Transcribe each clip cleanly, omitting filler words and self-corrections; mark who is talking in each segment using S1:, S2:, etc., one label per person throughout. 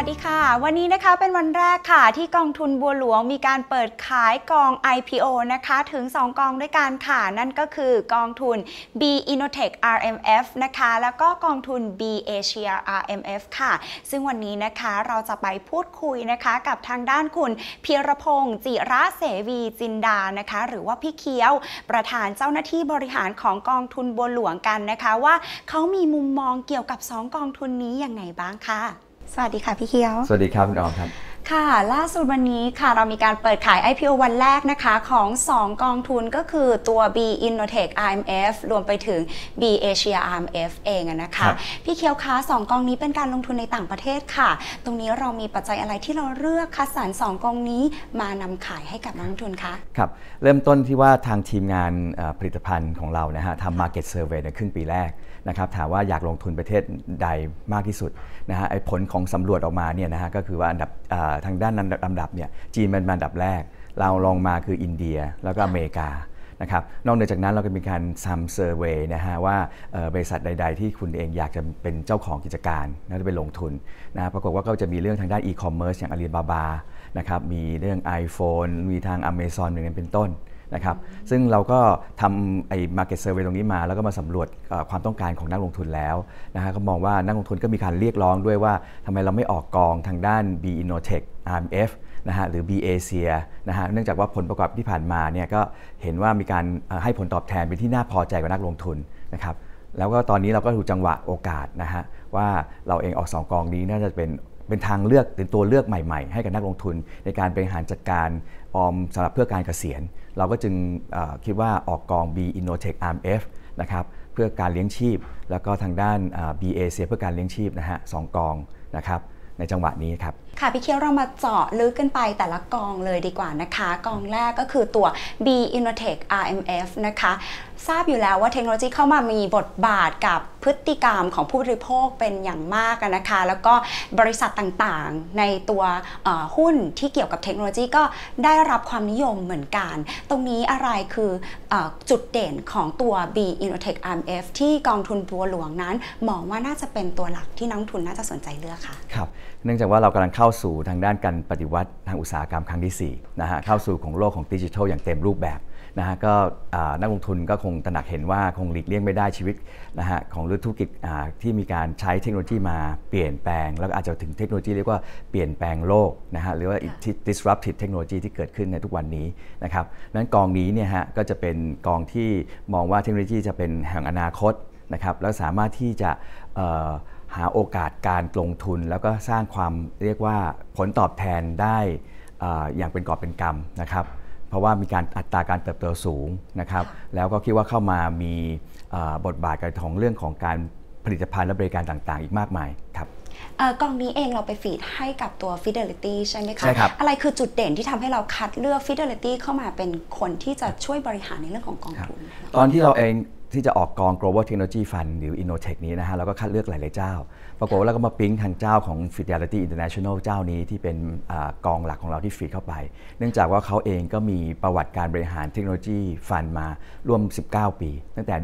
S1: สดีค่ะวันนี้นะคะเป็นวันแรกค่ะที่กองทุนบัวหลวงมีการเปิดขายกอง IPO นะคะถึง2กองด้วยกันค่ะนั่นก็คือกองทุน B Innotech RMF นะคะแล้วก็กองทุน B Asia RMF ค่ะซึ่งวันนี้นะคะเราจะไปพูดคุยนะคะกับทางด้านคุณพีรพงษ์จิระเสวีจินดานะคะหรือว่าพี่เคี้ยวประธานเจ้าหน้าที่บริหารของกองทุนบัวหลวงกันนะคะว่าเขามีมุมมองเกี่ยวกับ2กองทุนนี้ยังไงบ้างค่ะสวัสดีค่ะพี่เคี้ยว
S2: สวัสดีครับคุณออมครับ
S1: ค่ะล่าสุดวันนี้ค่ะเรามีการเปิดขาย IPO วันแรกนะคะของ2กองทุนก็คือตัว B Innotech RMF รวมไปถึง B Asia RMF เองนะคะพี่เคี้ยวคะ2กองนี้เป็นการลงทุนในต่างประเทศค่ะตรงนี้เรามีปัจจัยอะไรที่เราเลือกคัดสรร2กองนี้มานำขายให้กับนักลงทุนคะ
S2: ครับเริ่มต้นที่ว่าทางทีมงานผลิตภัณฑ์ของเรานะฮะทำ Market Survey ในครึ่งปีแรกนะครับถามว่าอยากลงทุนประเทศใดมากที่สุดนะฮะไอ้ผลของสำรวจออกมาเนี่ยนะฮะก็คือว่าอันดับทางด้านลำดับเนี่ยจีนเป็นอันดับแรกเราลองมาคืออินเดียแล้วก็อเมริกานะครับนอกจากนั้นเราก็มีการทำเซอร์เวย์นะฮะว่าบริษัทใดๆที่คุณเองอยากจะเป็นเจ้าของกิจการนะจะไปลงทุนนะปรากฏว่าก็จะมีเรื่องทางด้านอีคอมเมิร์ซอย่างอาลีบาบานะครับมีเรื่อง iPhone มีทาง Amazon อย่างนั้นเป็นต้นนะครับซึ่งเราก็ทำไอ้ Market Survey ตรงนี้มาแล้วก็มาสำรวจความต้องการของนักลงทุนแล้วนะฮะก็มองว่านักลงทุนก็มีการเรียกร้องด้วยว่าทำไมเราไม่ออกกองทางด้าน B Innotech RMF นะฮะหรือ B Asia นะฮะเนื่องจากว่าผลประกอบที่ผ่านมาเนี่ยก็เห็นว่ามีการให้ผลตอบแทนเป็นที่น่าพอใจกับนักลงทุนนะครับแล้วก็ตอนนี้เราก็ดูจังหวะโอกาสนะฮะว่าเราเองออก2กองนี้น่าจะเป็นทางเลือกเป็นตัวเลือกใหม่ๆให้กับนักลงทุนในการบริหารจัดการออมสำหรับเพื่อการเกษียณเราก็จึงคิดว่าออกกอง B Innotech RMF นะครับเพื่อการเลี้ยงชีพแล้วก็ทางด้าน B Asia เพื่อการเลี้ยงชีพนะฮะ2กองนะครับในจังหวะนี้ครับ
S1: ค่ะพี่เคี้ยวเรามาเจาะลึกกันไปแต่ละกองเลยดีกว่านะคะกองแรกก็คือตัว B Innotech RMF นะคะทราบอยู่แล้วว่าเทคโนโลยีเข้ามามีบทบาทกับพฤติกรรมของผู้บริโภคเป็นอย่างมากนะคะแล้วก็บริษัทต่างๆในตัวหุ้นที่เกี่ยวกับเทคโนโลยีก็ได้รับความนิยมเหมือนกันตรงนี้อะไรคือจุดเด่นของตัว B Innotech RMF ที่กองทุนบัวหลวงนั้นมองว่าน่าจะเป็นตัวหลักที่นักลงทุนน่าจะสนใจเลือกค่ะ
S2: ครับเนื่องจากว่าเรากำลังเข้าสู่ทางด้านการปฏิวัติทางอุตสาหกรรมครั้งที่4นะฮะเข้าสู่ของโลกของดิจิทัลอย่างเต็มรูปแบบนะฮะก็นักลงทุนก็คงตระหนักเห็นว่าคงหลีกเลี่ยงไม่ได้ชีวิตนะฮะของธุรกิจที่มีการใช้เทคโนโลยีมาเปลี่ยนแปลงแล้วก็อาจจะถึงเทคโนโลยีเรียกว่าเปลี่ยนแปลงโลกนะฮะหรือว่า disruptive technology ที่เกิดขึ้นในทุกวันนี้นะครับนั้นกองนี้เนี่ยฮะก็จะเป็นกองที่มองว่าเทคโนโลยีจะเป็นแห่งอนาคตนะครับแล้วสามารถที่จะหาโอกาสการลงทุนแล้วก็สร้างความเรียกว่าผลตอบแทนได้อย่างเป็นกอบเป็นกำนะครับเพราะว่ามีการอัตราการเติบโตสูงนะครับแล้วก็คิดว่าเข้ามามีบทบาทของเรื่องของการผลิตภัณฑ์และบริการต่างๆอีกมากมายครับ
S1: กองนี้เองเราไปฟีดให้กับตัว Fidelity ใช่ไหมคะ
S2: ใช่ครับ
S1: อะไรคือจุดเด่นที่ทำให้เราคัดเลือก Fidelity เข้ามาเป็นคนที่จะช่วยบริหารในเรื่องของกองทุน
S2: ตอนที่เราเองที่จะออกกอง Global Technology Fund หรือ Innotech นี้นะฮะเราก็คัดเลือกหลายๆเจ้าปรากฏว่าเราก็มาปิ๊งทางเจ้าของ Fidelity International เจ้านี้ที่เป็นกองหลักของเราที่ฟีดเข้าไปเนื่องจากว่าเขาเองก็มีประวัติการบริหารเทคโนโลยีฟันมาร่วม19ปีตั้งแต่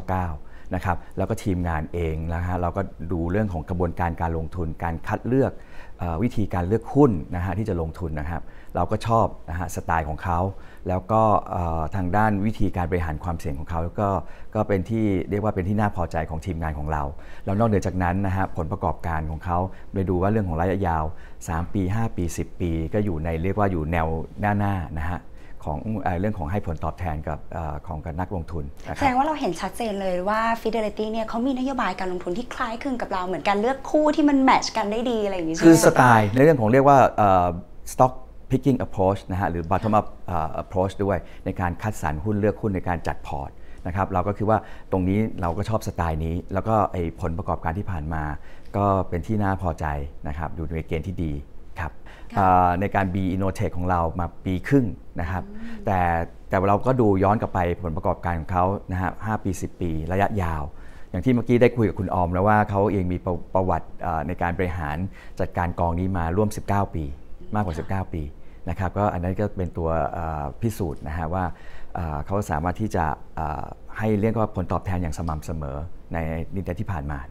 S2: 1999นะครับแล้วก็ทีมงานเองนะฮะเราก็ดูเรื่องของกระบวนการการลงทุนการคัดเลือกวิธีการเลือกหุ้นนะฮะที่จะลงทุนนะครับเราก็ชอบนะฮะสไตล์ของเขาแล้วก็ทางด้านวิธีการบริหารความเสี่ยงของเขาก็เป็นที่เรียกว่าเป็นที่น่าพอใจของทีมงานของเราแล้วนอกเหนือจากนั้นนะฮะผลประกอบการของเขาไปดูว่าเรื่องของระยะยาว3ปี5ปี10ปีก็อยู่ในเรียกว่าอยู่แนวหน้านะฮะของเรื่องของให้ผลตอบแทนกับของนักลงทุน
S1: แสดงว่าเราเห็นชัดเจนเลยว่า Fidelity เนี่ยเขามีนโยบายการลงทุนที่คล้ายคลึงกับเราเหมือนกันเลือกคู่ที่มันแมทช์กันได้ดีอะไรอย่างนี้ใช่ไหม
S2: คือสไตล์ในเรื่องของเรียกว่า stock picking approach นะฮะหรือ bottom up approach ด้วยในการคัดสรรหุ้นเลือกหุ้นในการจัดพอร์ตนะครับเราก็คือว่าตรงนี้เราก็ชอบสไตล์นี้แล้วก็ผลประกอบการที่ผ่านมาก็เป็นที่น่าพอใจนะครับอยู่ในเกณฑ์ที่ดีครับในการ B Innotech ของเรามาปีครึ่งนะครับแต่เราก็ดูย้อนกลับไปผลประกอบการของเขานะฮะ5ปี10ปีระยะยาวอย่างที่เมื่อกี้ได้คุยกับคุณออมแล้วว่าเขาเองมีประวัติในการบริหารจัดการกองนี้มาร่วม19ปีมากกว่า19ปีนะครับก็อันนั้นก็เป็นตัวพิสูจน์นะฮะว่าเขาสามารถที่จะให้เรียกว่าผลตอบแทนอย่างสม่ำเสมอในนิดที่ผ่านมานะครับ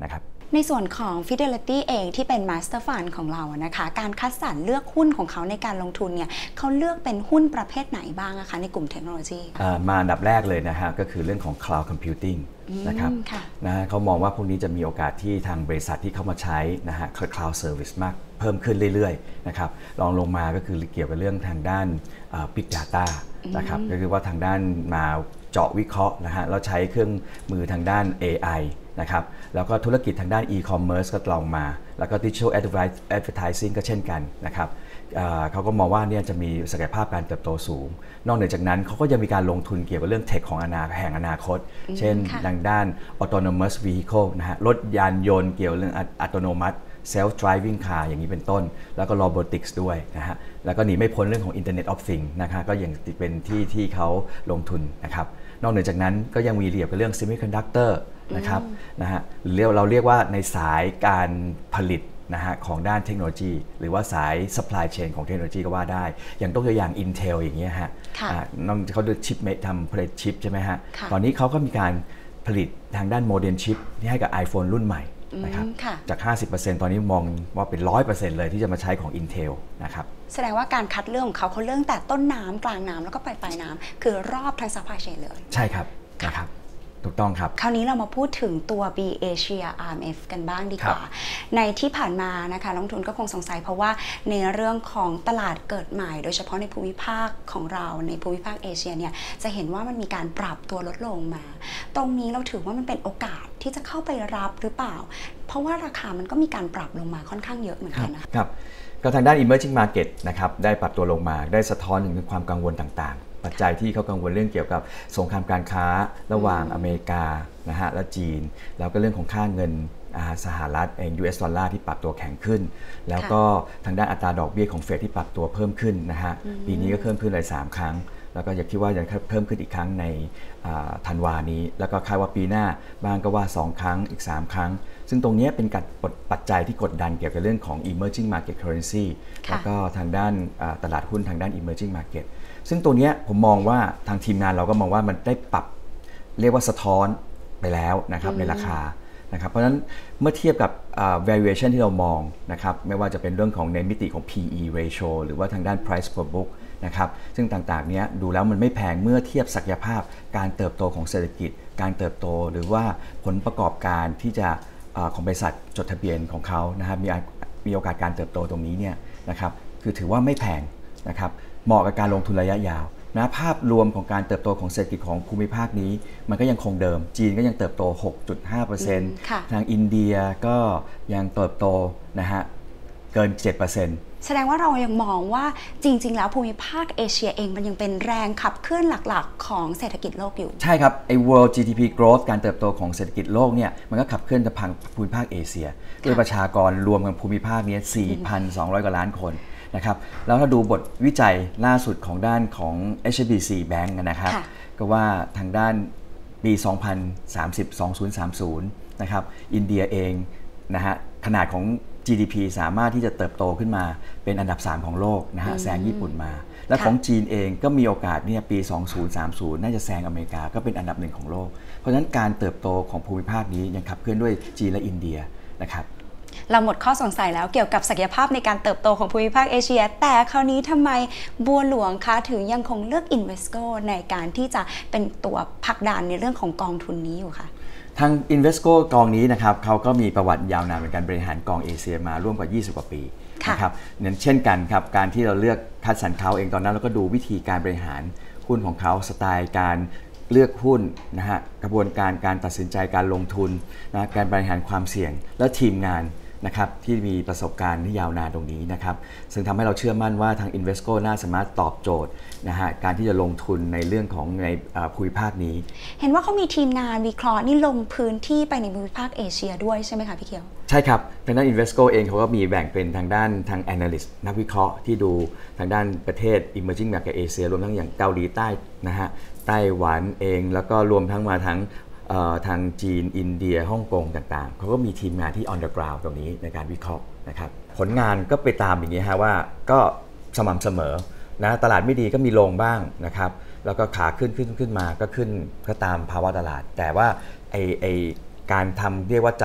S1: ในส่วนของ Fidelity เองที่เป็น Master Fund ของเรานะคะการคัดสรรเลือกหุ้นของเขาในการลงทุนเนี่ยเขาเลือกเป็นหุ้นประเภทไหนบ้างนะคะในกลุ่มเทคโนโลยี
S2: มาอันดับแรกเลยนะฮะก็คือเรื่องของ Cloud Computing นะครับนะเขามองว่าพวกนี้จะมีโอกาสที่ทางบริษัทที่เข้ามาใช้นะฮะ Cloud Service มากเพิ่มขึ้นเรื่อยๆนะครับรองลงมาก็คือเกี่ยวกับเรื่องทางด้าน Big Data นะครับก็คือว่าทางด้านมาเจาะวิเคราะห์นะฮะแล้วใช้เครื่องมือทางด้าน AI นะครับแล้วก็ธุรกิจทางด้าน e-commerce ก็ลองมาแล้วก็ digital advertising ก็เช่นกันนะครับเขาก็มองว่าเนี่ยจะมีศักยภาพการเติบโตสูงนอกเหนือจากนั้นเขาก็ยังมีการลงทุนเกี่ยวกับเรื่องเทคของแห่งอนาคตเช่นทางด้าน autonomous vehicle นะฮะรถยานยนต์เกี่ยวกับเรื่องอัตโนมัติ self driving car อย่างนี้เป็นต้นแล้วก็ robotics ด้วยนะฮะแล้วก็หนีไม่พ้นเรื่องของ internet of things นะคะก็ยังเป็นที่เขาลงทุนนะครับนอกเหนือจากนั้นก็ยังมีเกี่ยวกับเรื่อง semiconductor นะครับนะฮะเราเรียกว่าในสายการผลิตนะฮะของด้านเทคโนโลยีหรือว่าสาย supply chain ของเทคโนโลยีก็ว่าได้อย่างตัวอย่าง Intel อย่างเงี้ยฮะเขาดูชิปทำผลิตชิปใช่ไหมฮะตอนนี้เขาก็มีการผลิตทางด้านโมเด็มชิปที่ให้กับ iPhone รุ่นใหม่นะครับจาก 50% ตอนนี้มองว่าเป็น 100% เลยที่จะมาใช้ของ Intel นะครับ
S1: แสดงว่าการคัดเลือกของเขาเลือกแต่ต้นน้ำกลางน้ำแล้วก็ปลายน้ำคือรอบทั้ง supply chain เลย
S2: ใช่ครับนะครับถูกต้องครับ
S1: คราวนี้เรามาพูดถึงตัว B Asia RMF กันบ้างดีกว่าในที่ผ่านมานะคะนักลงทุนก็คงสงสัยเพราะว่าในเรื่องของตลาดเกิดใหม่โดยเฉพาะในภูมิภาคของเราในภูมิภาคเอเชียเนี่ยจะเห็นว่ามันมีการปรับตัวลดลงมาตรงนี้เราถือว่ามันเป็นโอกาสที่จะเข้าไปรับหรือเปล่าเพราะว่าราคามันก็มีการปรับลงมาค่อนข้างเยอะเหมือนกัน
S2: นะครับก็ทางด้าน emerging market นะครับได้ปรับตัวลงมาได้สะท้อนถึงความกังวลต่างๆปัจจัยที่เขากังวลเรื่องเกี่ยวกับสงครามการค้าระหว่างอเมริกานะฮะและจีนแล้วก็เรื่องของค่าเงินสหรัฐเอง US ดอลลาร์ที่ปรับตัวแข็งขึ้นแล้วก็ทางด้านอัตราดอกเบี้ยของเฟดที่ปรับตัวเพิ่มขึ้นนะฮะปีนี้ก็เพิ่มขึ้นเลย3ครั้งแล้วก็อยากคิดว่าจะเพิ่มขึ้นอีกครั้งในธันวานี้แล้วก็คาดว่าปีหน้าบ้างก็ว่า2ครั้งอีก3ครั้งซึ่งตรงนี้เป็นปัจจัยที่กดดันเกี่ยวกับเรื่องของ emerging market currency แล้วก็ทางด้านตลาดหุ้นทางด้าน emerging market ซึ่งตัวนี้ผมมองว่าทางทีมงานเราก็มองว่ามันได้ปรับเรียกว่าสะท้อนไปแล้วนะครับในราคานะครับเพราะฉะนั้นเมื่อเทียบกับ valuation ที่เรามองนะครับไม่ว่าจะเป็นเรื่องของในมิติของ PE ratio หรือว่าทางด้าน price per book นะครับซึ่งต่างๆนี้ดูแล้วมันไม่แพงเมื่อเทียบศักยภาพการเติบโตของเศรษฐกิจการเติบโตหรือว่าผลประกอบการที่จะของบริษัทจดทะเบียนของเขานะครับมีโอกาสการเติบโตตรงนี้เนี่ยนะครับคือถือว่าไม่แพงนะครับเหมาะกับการลงทุนระยะยาวนะภาพรวมของการเติบโตของเศรษฐกิจของภูมิภาคนี้มันก็ยังคงเดิมจีนก็ยังเติบโต 6.5% ทางอินเดียก็ยังเติบโตนะฮะเกิน 7%
S1: แสดงว่าเรายังมองว่าจริงๆแล้วภูมิภาคเอเชียเองมันยังเป็นแรงขับเคลื่อนหลักๆของเศรษฐกิจโลกอยู่
S2: ใช่ครับไอ้ World GDP Growth การเติบโตของเศรษฐกิจโลกเนี่ยมันก็ขับเคลื่อนจากภูมิภาคเอเชียด้วยประชากรรวมกันภูมิภาคนี้ 4,200 กว่าล้านคนนะครับแล้วถ้าดูบทวิจัยล่าสุดของด้านของ HSBC Bank นะครับก็ว่าทางด้านปี 2030 นะครับอินเดียเองนะฮะขนาดของ GDP สามารถที่จะเติบโตขึ้นมาเป็นอันดับ3ของโลกนะฮะแซงญี่ปุ่นมาและของจีนเองก็มีโอกาสเนี่ยปี 2030 น่าจะแซงอเมริกาก็เป็นอันดับ1ของโลกเพราะฉะนั้นการเติบโตของภูมิภาคนี้ยังขับเคลื่อนด้วยจีนและอินเดียนะครับ
S1: เราหมดข้อสงสัยแล้วเกี่ยวกับศักยภาพในการเติบโตของภูมิภาคเอเชียแต่คราวนี้ทำไมบัวหลวงคะถึงยังคงเลือก Invesco ในการที่จะเป็นตัวผลักดันในเรื่องของกองทุนนี้อยู่คะ
S2: ทาง Invesco กองนี้นะครับเขาก็มีประวัติยาวนานในการบริหารกองเอเชียมาร่วมกว่า20กว่าปีนะครับเช่นกันครับการที่เราเลือกคัดสรรเขาเองตอนนั้นเราก็ดูวิธีการบริหารหุ้นของเขาสไตล์การเลือกหุ้นนะฮะกระบวนการตัดสินใจการลงทุนนะการบริหารความเสี่ยงและทีมงานนะครับที่มีประสบการณ์ที่ยาวนานตรงนี้นะครับซึ่งทำให้เราเชื่อมั่นว่าทาง Invesco น่าสามารถตอบโจทย์นะฮะการที่จะลงทุนในเรื่องของในภูมิภาคนี้
S1: เห็นว่าเขามีทีมงานวิเคราะห์นี่ลงพื้นที่ไปในภูมิภาคเอเชียด้วยใช่ไหมคะพี่เขียว
S2: ใช่ครับทางด้าน Invesco เองเขาก็มีแบ่งเป็นทางด้านทาง Analyst นักวิเคราะห์ที่ดูทางด้านประเทศ Emerging Market Asia รวมทั้งอย่างเกาหลีใต้นะฮะไต้หวันเองแล้วก็รวมทั้งมาทั้งทางจีนอินเดียฮ่องกงต่างๆเขาก็มีทีมงานที่ on the ground ตรงนี้ในการวิเคราะห์นะครับผลงานก็ไปตามอย่างนี้ฮะว่าก็สม่ำเสมอนะตลาดไม่ดีก็มีลงบ้างนะครับแล้วก็ขาขึ้นมาก็ขึ้นก็ตามภาวะตลาดแต่ว่าไอการทำเรียกว่าจัดพ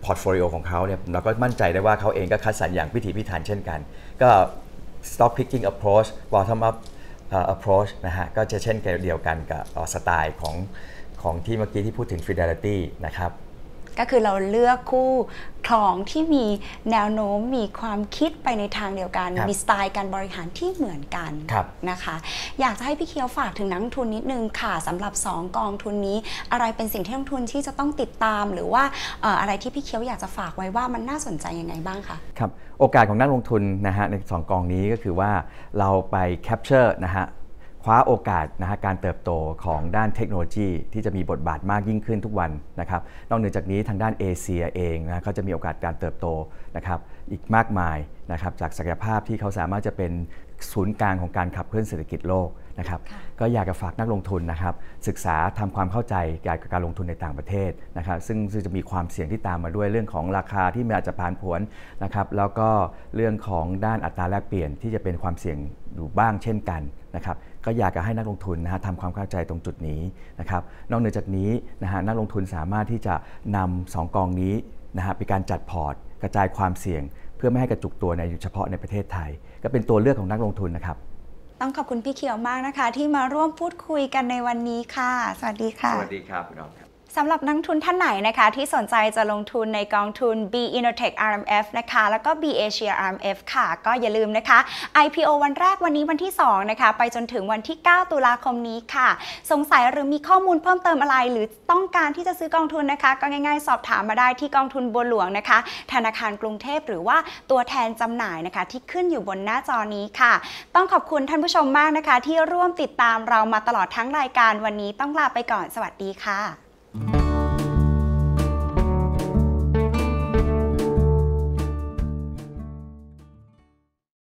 S2: พอร์ตโฟลิโอของเขาเนี่ยเราก็มั่นใจได้ว่าเขาเองก็คัดสรรอย่างพิถีพิถันเช่นกันก็ stock picking approach bottom up approach นะฮะก็จะเช่นเดียวกันกับสไตล์ของที่เมื่อกี้ที่พูดถึง Fidelity นะครับ
S1: ก็คือเราเลือกคู่ครองที่มีแนวโน้มมีความคิดไปในทางเดียวกันมีสไตล์การบริหารที่เหมือนกันนะคะอยากจะให้พี่เคียวฝากถึงนักลงทุนนิดนึงค่ะสำหรับ2กองทุนนี้อะไรเป็นสิ่งที่นักลงทุนที่จะต้องติดตามหรือว่าอะไรที่พี่เคียวอยากจะฝากไว้ว่ามันน่าสนใจยังไงบ้างคะ
S2: ครับโอกาสของนักลงทุนนะฮะใน2กองนี้ก็คือว่าเราไปแคปเจอร์นะฮะคว้าโอกาสนะฮะการเติบโตของด้านเทคโนโลยีที่จะมีบทบาทมากยิ่งขึ้นทุกวันนะครับนอกเหนือจากนี้ทางด้านเอเชียเองนะเขาจะมีโอกาสการเติบโตนะครับอีกมากมายนะครับจากศักยภาพที่เขาสามารถจะเป็นศูนย์กลางของการขับเคลื่อนเศรษฐกิจโลกนะครับก็อยากจะฝากนักลงทุนนะครับศึกษาทำความเข้าใจเกี่ยวกับการลงทุนในต่างประเทศนะครับซึ่งจะมีความเสี่ยงที่ตามมาด้วยเรื่องของราคาที่อาจจะผันผวนนะครับแล้วก็เรื่องของด้านอัตราแลกเปลี่ยนที่จะเป็นความเสี่ยงอยู่บ้างเช่นกันนะครับก็อยากจะให้นักลงทุนนะฮะทำความเข้าใจตรงจุดนี้นะครับนอกเหนือจากนี้นะฮะนักลงทุนสามารถที่จะนำ2กองนี้นะฮะเป็นการจัดพอร์ตกระจายความเสี่ยงเพื่อไม่ให้กระจุกตัวในเฉพาะในประเทศไทยก็เป็นตัวเลือกของนักลงทุนนะครับ
S1: ต้องขอบคุณพี่เขียวมากนะคะที่มาร่วมพูดคุยกันในวันนี้ค่ะสวัสดีค่ะ
S2: สวัสดีครับคุณน้องครับ
S1: สำหรับนักทุนท่านไหนนะคะที่สนใจจะลงทุนในกองทุน B Innotech RMF นะคะแล้วก็ B Asia RMF ค่ะก็อย่าลืมนะคะ IPO วันแรกวันนี้วันที่2นะคะไปจนถึงวันที่9ตุลาคมนี้ค่ะสงสัยหรือมีข้อมูลเพิ่มเติมอะไรหรือต้องการที่จะซื้อกองทุนนะคะก็ง่ายๆสอบถามมาได้ที่กองทุนบัวหลวงนะคะธนาคารกรุงเทพหรือว่าตัวแทนจำหน่ายนะคะที่ขึ้นอยู่บนหน้าจอนี้ค่ะต้องขอบคุณท่านผู้ชมมากนะคะที่ร่วมติดตามเรามาตลอดทั้งรายการวันนี้ต้องลาไปก่อนสวัสดีค่ะ